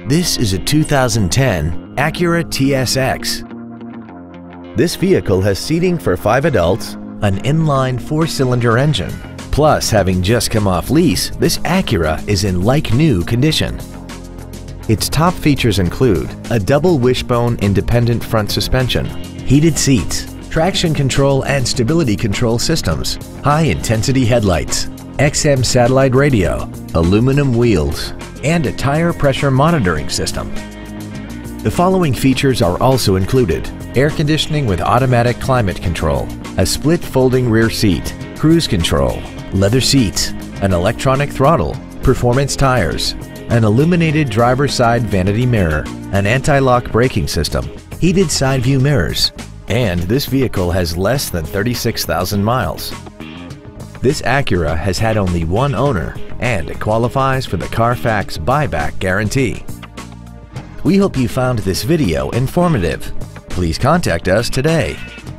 This is a 2010 Acura TSX. This vehicle has seating for 5 adults, an inline 4-cylinder engine. Plus, having just come off lease, this Acura is in like-new condition. Its top features include a double wishbone independent front suspension, heated seats, traction control and stability control systems, high-intensity headlights, XM satellite radio, aluminum wheels, and a tire pressure monitoring system. The following features are also included: air conditioning with automatic climate control, a split folding rear seat, cruise control, leather seats, an electronic throttle, performance tires, an illuminated driver's side vanity mirror, an anti-lock braking system, heated side view mirrors, and this vehicle has less than 36,000 miles. This Acura has had only one owner and it qualifies for the Carfax buyback guarantee. We hope you found this video informative. Please contact us today.